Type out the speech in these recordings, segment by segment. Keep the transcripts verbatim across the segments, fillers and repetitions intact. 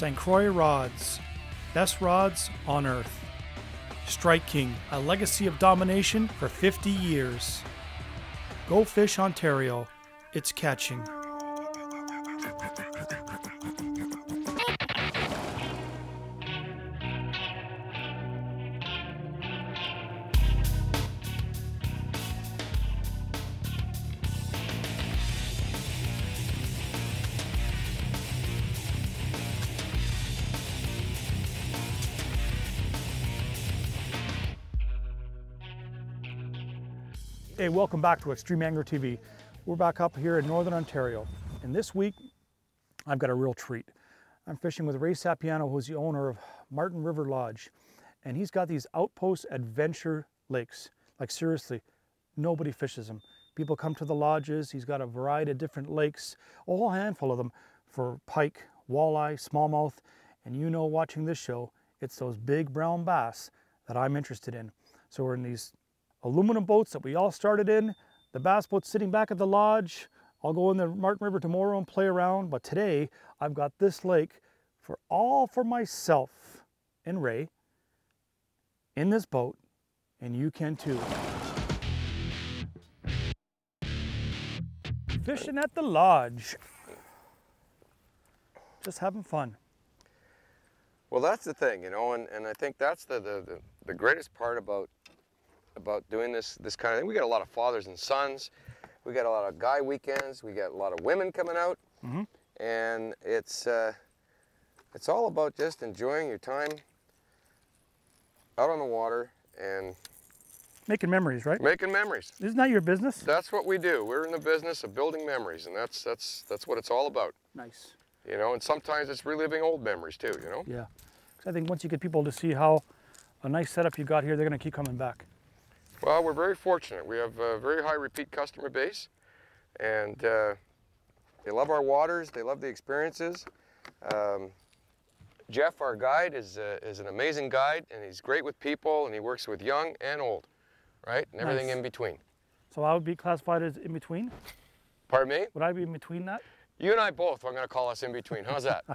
Saint Croix rods, best rods on earth. Strike King, a legacy of domination for fifty years. Go Fish Ontario, it's catching. Hey, welcome back to Extreme Angler T V. We're back up here in Northern Ontario. And this week, I've got a real treat. I'm fishing with Ray Sapiano, who's the owner of Marten River Lodge. And he's got these outpost adventure lakes. Like seriously, nobody fishes them. People come to the lodges. He's got a variety of different lakes, a whole handful of them for pike, walleye, smallmouth. And you know, watching this show, it's those big brown bass that I'm interested in. So we're in these aluminum boats that we all started in. The bass boat's sitting back at the lodge. I'll go in the Marten River tomorrow and play around, but today I've got this lake for all for myself and Ray in this boat, and you can too. Fishing at the lodge. Just having fun. Well, that's the thing, you know, and, and I think that's the, the, the, the greatest part about about doing this this kind of thing. We got a lot of fathers and sons. We got a lot of guy weekends. We got a lot of women coming out. Mm-hmm. And it's uh, it's all about just enjoying your time out on the water and making memories, right? Making memories. Isn't that your business? That's what we do. We're in the business of building memories, and that's that's that's what it's all about. Nice. You know, and sometimes it's reliving old memories too, you know? Yeah. Because I think once you get people to see how a nice setup you got here, they're going to keep coming back. Well, we're very fortunate. We have a very high repeat customer base, and uh, they love our waters. They love the experiences. Um, Jeff, our guide, is, uh, is an amazing guide, and he's great with people, and he works with young and old, right? And everything nice. In between. So I would be classified as in between? Pardon me? Would I be in between that? You and I both, I'm going to call us in between. How's that?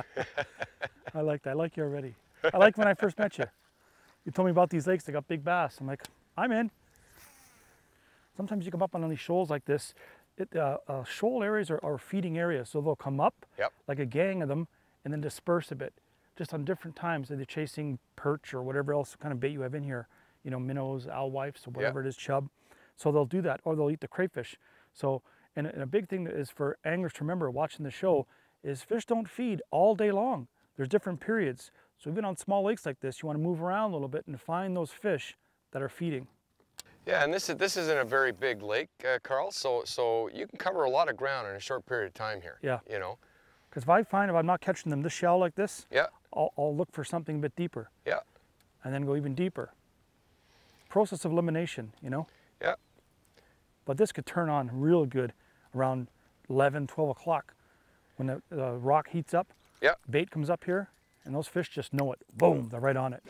I like that. I like you already. I like when I first met you. You told me about these lakes. They got big bass. I'm like, I'm in. Sometimes you come up on these shoals like this. It, uh, uh, shoal areas are, are feeding areas, so they'll come up, yep. like a gang of them, and then disperse a bit, just on different times. They're chasing perch or whatever else kind of bait you have in here, you know, minnows, alewives, or whatever yep. it is, chub. So they'll do that, or they'll eat the crayfish. So, and, and a big thing that is for anglers to remember watching the show is fish don't feed all day long. There's different periods. So even on small lakes like this, you want to move around a little bit and find those fish that are feeding. Yeah, and this is this isn't a very big lake, uh, Carl. So so you can cover a lot of ground in a short period of time here. Yeah. You know. Because if I find if I'm not catching them this shallow like this, yeah, I'll, I'll look for something a bit deeper. Yeah. And then go even deeper. Process of elimination, you know. Yeah. But this could turn on real good around eleven, twelve o'clock when the uh, rock heats up. Yeah. Bait comes up here, and those fish just know it. Boom, they're right on it.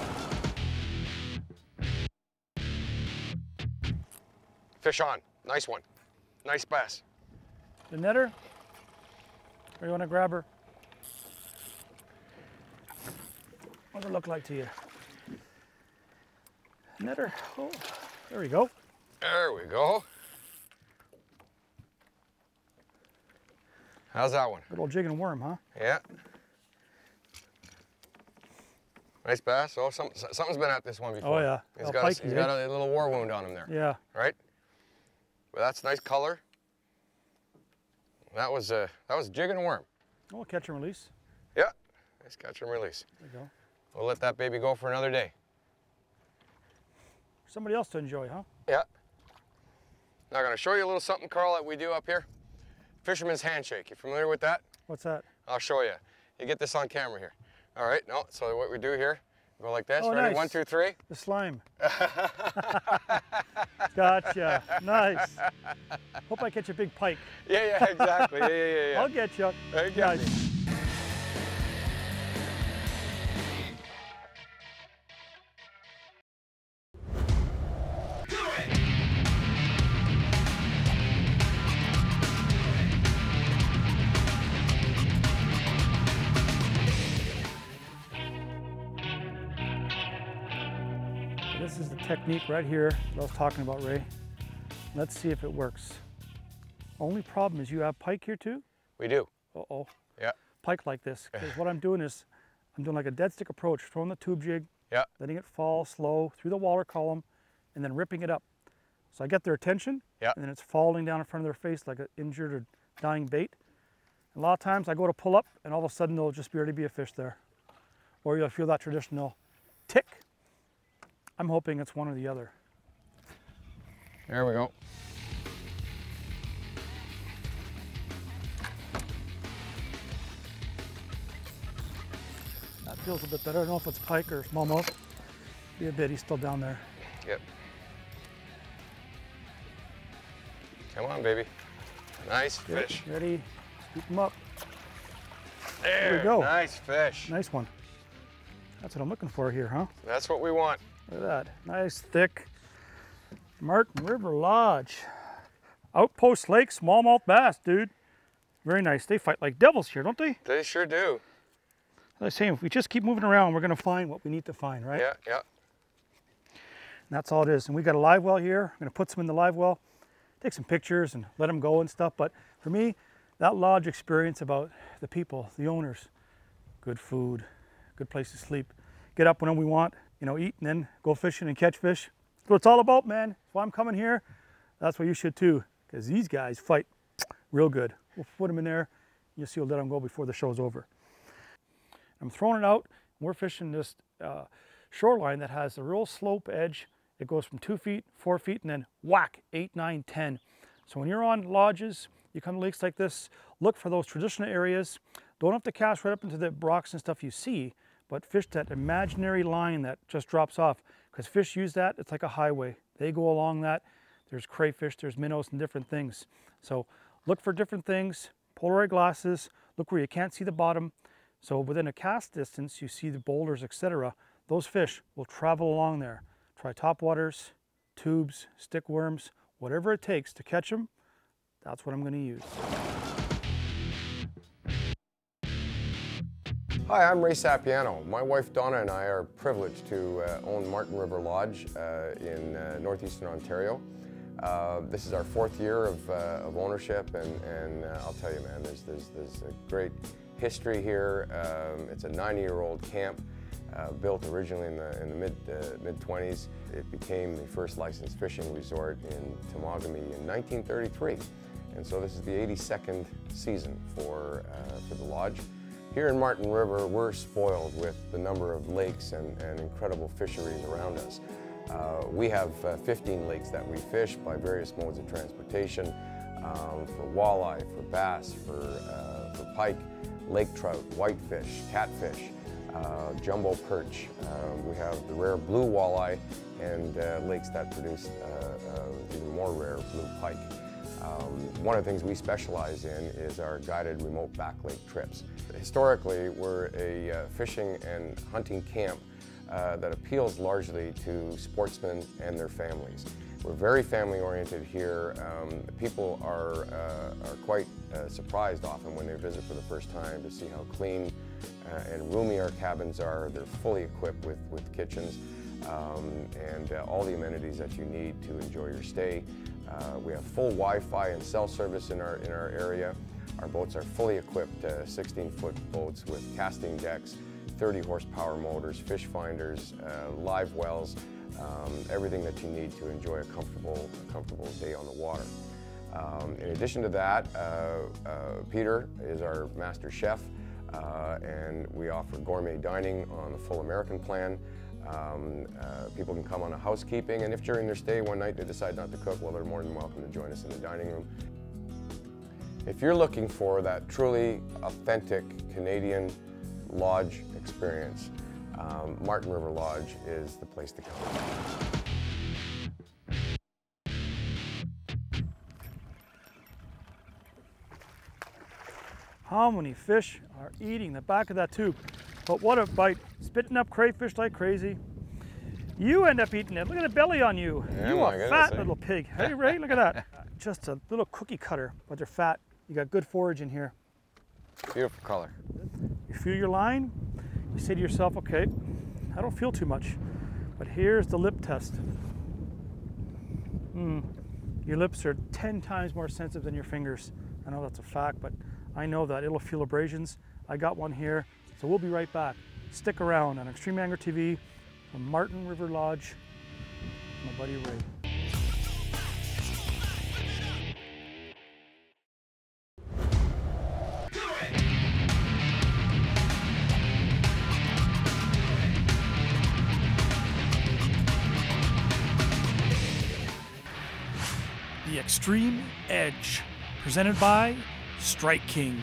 Fish on. Nice one. Nice bass. The netter? Or you want to grab her? What does it look like to you? Netter. Oh, there we go. There we go. How's that one? Good old jig and worm, huh? Yeah. Nice bass. Oh, some, something's been at this one before. Oh, yeah. He's El got, pikey, a, he's eh? got a little war wound on him there. Yeah. Right? But that's nice color. That was a that was jig and worm. Oh, catch and release. Yeah. Nice catch and release. There you go. We'll let that baby go for another day. Somebody else to enjoy, huh? Yeah. Now I'm going to show you a little something, Carl, that we do up here. Fisherman's handshake. You familiar with that? What's that? I'll show you. You get this on camera here. All right. No. So what we do here, go like this. Oh, Ready? nice. One, two, three. The slime. Gotcha. Nice. Hope I catch a big pike. Yeah, yeah, exactly. Yeah, yeah, yeah. yeah. I'll get you. There you go. Nice. This is the technique right here that I was talking about, Ray. Let's see if it works. Only problem is you have pike here too? We do. Uh-oh. Yeah. Pike like this. Because what I'm doing is, I'm doing like a dead stick approach, throwing the tube jig, Yeah. letting it fall slow through the water column, and then ripping it up. So I get their attention, Yeah. and then it's falling down in front of their face like an injured or dying bait. And a lot of times I go to pull up, and all of a sudden there'll just barely be a fish there. Or you'll feel that traditional tick. I'm hoping it's one or the other. There we go. That feels a bit better. I don't know if it's pike or smallmouth. Be a bit, he's still down there. Yep. Come on, baby. Nice Good. fish. Ready? Scoop him up. There, There we go. Nice fish. Nice one. That's what I'm looking for here, huh? That's what we want. Look at that. Nice, thick Marten River Lodge. Outpost Lake smallmouth bass, dude. Very nice. They fight like devils here, don't they? They sure do. As I was saying, if we just keep moving around, we're going to find what we need to find, right? Yeah, yeah. And that's all it is. And we got a live well here. I'm going to put some in the live well, take some pictures and let them go and stuff. But for me, that lodge experience about the people, the owners, good food, good place to sleep, get up whenever we want, you know, eat and then go fishing and catch fish. That's what it's all about, man. If I'm coming here, that's what you should too, because these guys fight real good. We'll put them in there. You'll see we'll let them go before the show's over. I'm throwing it out. We're fishing this uh, shoreline that has a real slope edge. It goes from two feet, four feet, and then whack, eight, nine, ten. So when you're on lodges, you come to lakes like this, look for those traditional areas. Don't have to cast right up into the rocks and stuff you see, but fish that imaginary line that just drops off, because fish use that, it's like a highway. They go along that. There's crayfish, there's minnows and different things. So look for different things, Polaroid glasses, look where you can't see the bottom. So within a cast distance, you see the boulders, et cetera. Those fish will travel along there. Try topwaters, tubes, stick worms, whatever it takes to catch them, that's what I'm going to use. Hi, I'm Ray Sapiano. My wife Donna and I are privileged to uh, own Marten River Lodge uh, in uh, northeastern Ontario. Uh, this is our fourth year of, uh, of ownership, and, and uh, I'll tell you, man, there's, there's, there's a great history here. Um, it's a ninety-year-old camp uh, built originally in the, in the mid, uh, mid twenties. It became the first licensed fishing resort in Temagami in nineteen thirty-three. And so this is the eighty-second season for, uh, for the lodge. Here in Marten River, we're spoiled with the number of lakes and, and incredible fisheries around us. Uh, we have uh, fifteen lakes that we fish by various modes of transportation, um, for walleye, for bass, for, uh, for pike, lake trout, whitefish, catfish, uh, jumbo perch. Uh, we have the rare blue walleye and uh, lakes that produce uh, uh, even more rare blue pike. Um, one of the things we specialize in is our guided remote back lake trips. Historically, we're a uh, fishing and hunting camp uh, that appeals largely to sportsmen and their families. We're very family oriented here. Um, people are, uh, are quite uh, surprised often when they visit for the first time to see how clean uh, and roomy our cabins are. They're fully equipped with, with kitchens um, and uh, all the amenities that you need to enjoy your stay. Uh, we have full Wi-Fi and cell service in our, in our area. Our boats are fully equipped sixteen foot boats with casting decks, thirty horsepower motors, fish finders, uh, live wells, um, everything that you need to enjoy a comfortable, a comfortable day on the water. Um, in addition to that, uh, uh, Peter is our master chef, uh, and we offer gourmet dining on the full American plan. Um, uh, people can come on a housekeeping, and if during their stay one night they decide not to cook, well, they're more than welcome to join us in the dining room. If you're looking for that truly authentic Canadian lodge experience, um, Marten River Lodge is the place to come. How many fish are eating the back of that tube? But what a bite. Spitting up crayfish like crazy. You end up eating it. Look at the belly on you. Yeah, you my a goodness, fat eh? little pig. Hey, Ray, look at that. Just a little cookie cutter, but they're fat. You got good forage in here. Beautiful color. You feel your line, you say to yourself, okay, I don't feel too much. But here's the lip test. Mm. Your lips are ten times more sensitive than your fingers. I know that's a fact, but I know that it'll feel abrasions. I got one here, so we'll be right back. Stick around on Extreme Angler T V from Marten River Lodge. My buddy Ray. The Extreme Edge, presented by Strike King.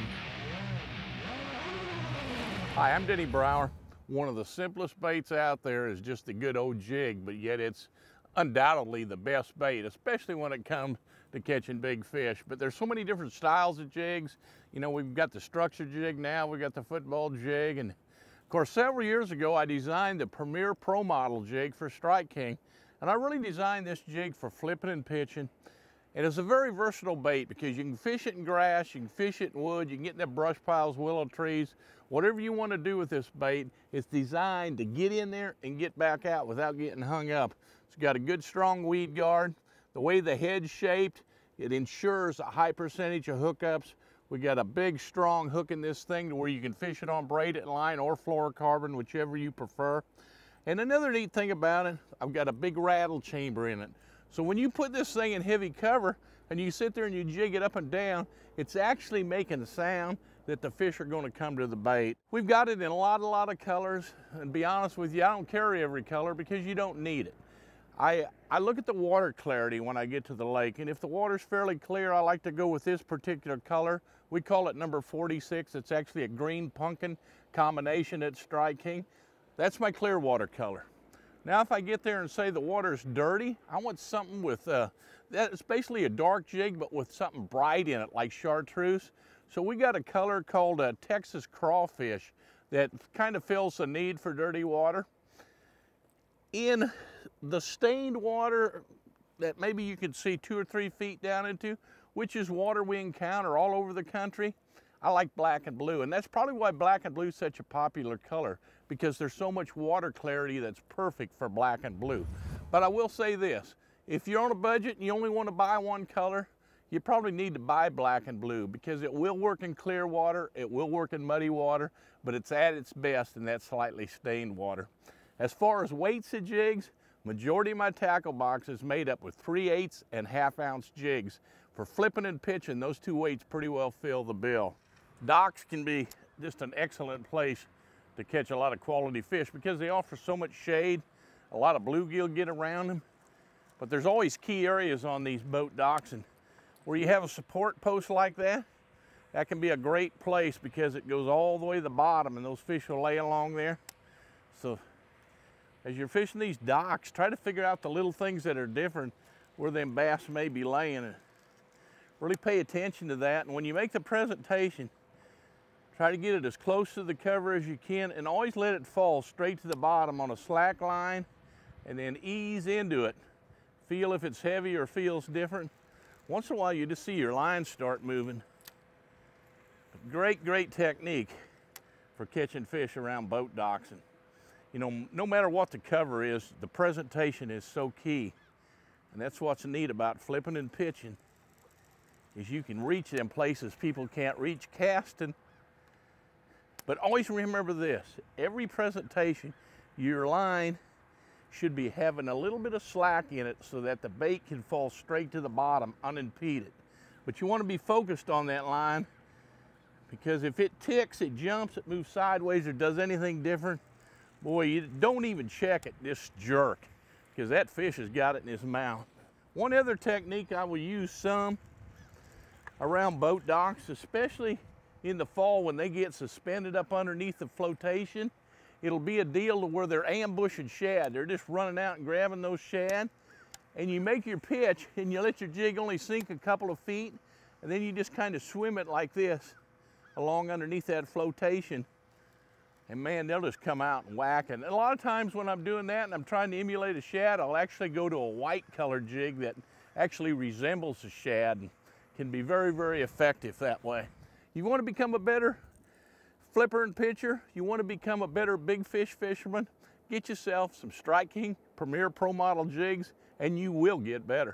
Hi, I'm Denny Brower. One of the simplest baits out there is just a good old jig, but yet it's undoubtedly the best bait, especially when it comes to catching big fish. But there's so many different styles of jigs. You know, we've got the structure jig now, we've got the football jig, and of course several years ago I designed the Premier Pro Model jig for Strike King, and I really designed this jig for flipping and pitching. It is a very versatile bait because you can fish it in grass, you can fish it in wood, you can get in the brush piles, willow trees, whatever you want to do with this bait. It's designed to get in there and get back out without getting hung up. It's got a good strong weed guard. The way the head's shaped, it ensures a high percentage of hookups. We got a big strong hook in this thing to where you can fish it on braided line or fluorocarbon, whichever you prefer. And another neat thing about it, I've got a big rattle chamber in it. So when you put this thing in heavy cover and you sit there and you jig it up and down, it's actually making a sound that the fish are going to come to the bait. We've got it in a lot, a lot of colors, and to be honest with you, I don't carry every color because you don't need it. I, I look at the water clarity when I get to the lake, and if the water's fairly clear, I like to go with this particular color. We call it number forty-six. It's actually a green pumpkin combination at Strike King. That's my clear water color. Now if I get there and say the water's dirty, I want something with, uh, that's basically a dark jig but with something bright in it like chartreuse. So we got a color called a Texas crawfish that kind of fills the need for dirty water. In the stained water that maybe you could see two or three feet down into, which is water we encounter all over the country, I like black and blue, and that's probably why black and blue is such a popular color, because there's so much water clarity that's perfect for black and blue. But I will say this, if you're on a budget and you only want to buy one color, you probably need to buy black and blue because it will work in clear water, it will work in muddy water, but it's at its best in that slightly stained water. As far as weights of jigs, majority of my tackle box is made up with three eighths and half ounce jigs. For flipping and pitching, those two weights pretty well fill the bill. Docks can be just an excellent place to catch a lot of quality fish because they offer so much shade. A lot of bluegill get around them, but there's always key areas on these boat docks, and where you have a support post like that, that can be a great place because it goes all the way to the bottom and those fish will lay along there. So as you're fishing these docks, try to figure out the little things that are different where them bass may be laying. And really pay attention to that, and when you make the presentation, try to get it as close to the cover as you can and always let it fall straight to the bottom on a slack line and then ease into it. Feel if it's heavy or feels different. Once in a while you just see your line start moving. But great, great technique for catching fish around boat docks. And you know, no matter what the cover is, the presentation is so key. And that's what's neat about flipping and pitching, is you can reach them places people can't reach casting. But always remember this, every presentation, your line should be having a little bit of slack in it so that the bait can fall straight to the bottom unimpeded. But you want to be focused on that line, because if it ticks, it jumps, it moves sideways, or does anything different, boy, you don't even check it, just jerk, because that fish has got it in his mouth. One other technique I will use some around boat docks, especially in the fall when they get suspended up underneath the flotation, it'll be a deal to where they're ambushing shad. They're just running out and grabbing those shad, and you make your pitch and you let your jig only sink a couple of feet, and then you just kind of swim it like this along underneath that flotation, and man, they'll just come out and whack. And a lot of times when I'm doing that and I'm trying to emulate a shad, I'll actually go to a white colored jig that actually resembles a shad and can be very, very effective that way. You want to become a better flipper and pitcher, you want to become a better big fish fisherman, Get yourself some Strike King Premier Pro Model jigs and you will get better.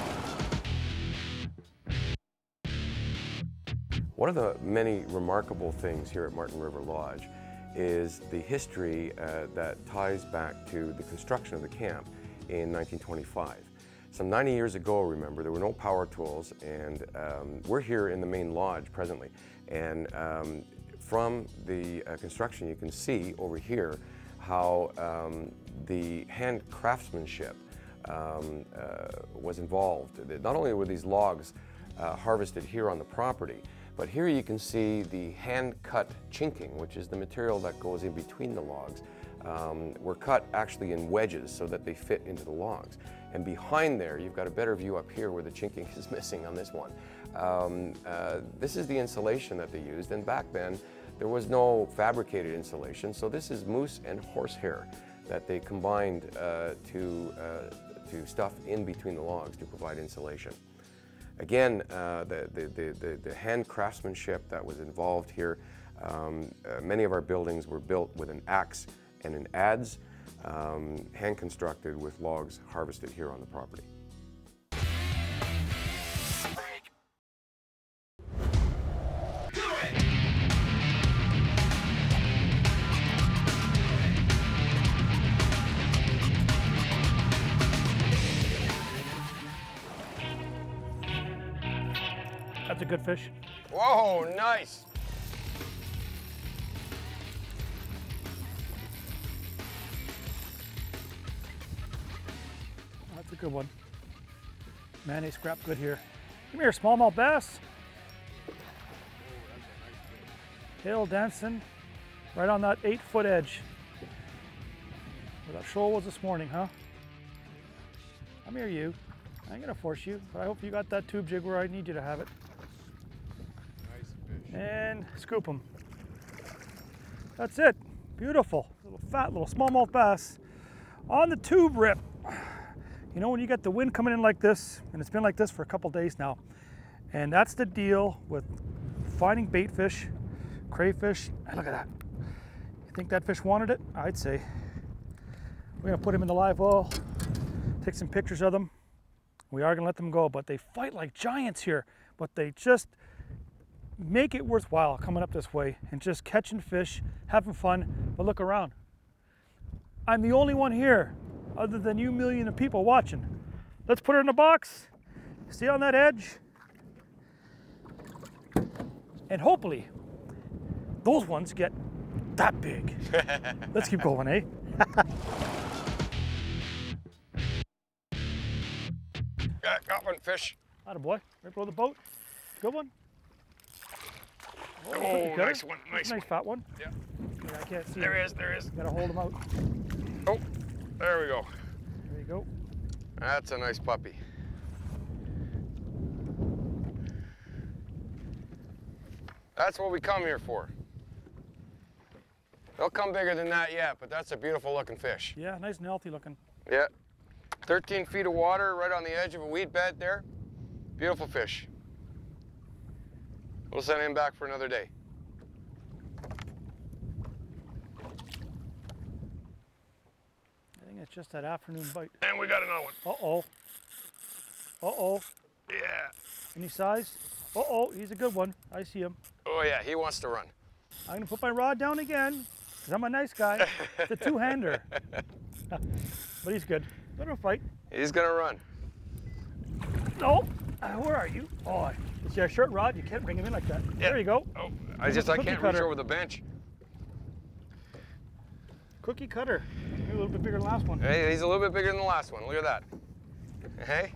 One of the many remarkable things here at Marten River Lodge is the history uh, that ties back to the construction of the camp in nineteen twenty-five. Some ninety years ago, remember, there were no power tools, and um, we're here in the main lodge presently. And um, from the uh, construction, you can see over here how um, the hand craftsmanship um, uh, was involved. Not only were these logs uh, harvested here on the property, but here you can see the hand-cut chinking, which is the material that goes in between the logs. Um, were cut actually in wedges so that they fit into the logs. And behind there, you've got a better view up here where the chinking is missing on this one. Um, uh, this is the insulation that they used, and back then there was no fabricated insulation, so this is moose and horsehair that they combined uh, to, uh, to stuff in between the logs to provide insulation. Again, uh, the, the, the, the hand craftsmanship that was involved here, um, uh, many of our buildings were built with an axe and an adze, um, hand constructed with logs harvested here on the property. That's a good fish. Whoa, nice! That's a good one. Man, they scrap good here. Come here, smallmouth bass. Tail dancing right on that eight foot edge. Where that shoal was this morning, huh? Come here, you. I ain't gonna force you, but I hope you got that tube jig where I need you to have it. And scoop them. That's it. Beautiful. Little fat little smallmouth bass on the tube rip. You know, when you get the wind coming in like this, and it's been like this for a couple days now, and that's the deal with finding bait fish, crayfish. And look at that. You think that fish wanted it? I'd say. We're gonna put him in the live well, take some pictures of them. We are gonna let them go, but they fight like giants here, but they just make it worthwhile coming up this way and just catching fish, having fun. But look around. I'm the only one here other than you million of people watching. Let's put her in the box. See on that edge? And hopefully those ones get that big. Let's keep going, eh? Got, got one fish. Atta boy, right below the boat. Good one. Oh, oh nice one, nice, nice one. fat one. Yeah. Yeah, I can't see There him. is, there is. Gotta hold him out. Oh, there we go. There you go. That's a nice puppy. That's what we come here for. They'll come bigger than that yet, but that's a beautiful looking fish. Yeah, nice and healthy looking. Yeah. thirteen feet of water right on the edge of a weed bed there. Beautiful fish. We'll send him back for another day. I think it's just that afternoon bite. And we got another one. Uh-oh. Uh-oh. Yeah. Any size? Uh-oh, he's a good one. I see him. Oh yeah, he wants to run. I'm gonna put my rod down again, because I'm a nice guy. It's a two-hander. But he's good. Let him fight. He's gonna run. No. Uh, where are you? Oh, it's your short rod. You can't bring him in like that. Yeah. There you go. Oh, I just I Cookie can't cutter. reach over the bench. Cookie cutter. Maybe a little bit bigger than the last one. Hey, he's a little bit bigger than the last one. Look at that. Hey.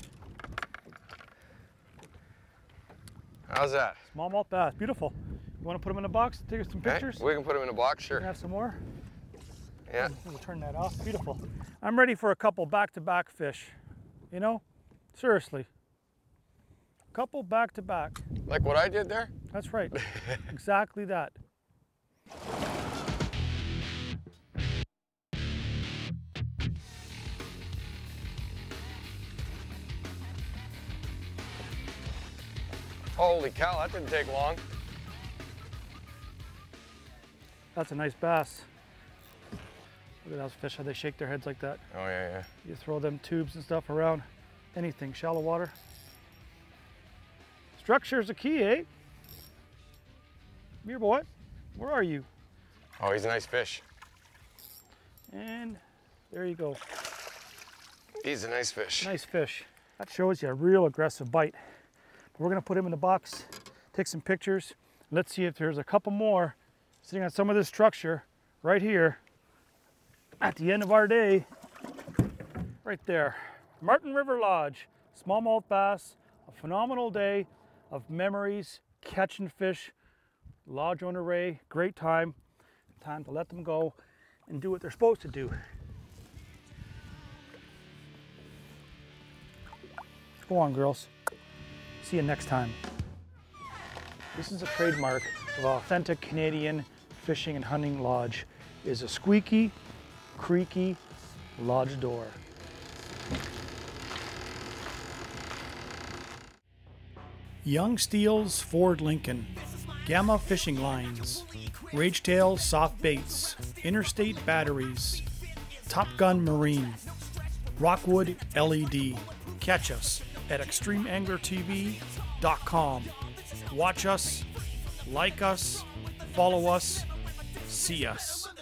How's that? Smallmouth bass. Beautiful. You want to put him in a box? Take some pictures? Okay, we can put him in a box, We sure. can have some more. Yeah. We'll turn that off. Beautiful. I'm ready for a couple back-to-back fish. You know? Seriously. Couple back-to-back. Like what I did there? That's right. Exactly that. Holy cow, that didn't take long. That's a nice bass. Look at those fish, how they shake their heads like that. Oh yeah, yeah. You throw them tubes and stuff around anything, shallow water. Structure's the key, eh? Come here, boy. Where are you? Oh, he's a nice fish. And there you go. He's a nice fish. Nice fish. That shows you a real aggressive bite. We're gonna put him in the box, take some pictures. Let's see if there's a couple more sitting on some of this structure right here at the end of our day. Right there. Marten River Lodge, smallmouth bass, a phenomenal day of memories, catching fish, lodge owner Ray, great time. Time to let them go and do what they're supposed to do. Go on, girls. See you next time. This is a trademark of authentic Canadian fishing and hunting lodge. It is a squeaky, creaky lodge door. Young Steels Ford Lincoln, Gamma Fishing Lines, Ragetail Soft Baits, Interstate Batteries, Top Gun Marine, Rockwood L E D. Catch us at extreme angler T V dot com. Watch us, like us, follow us, see us.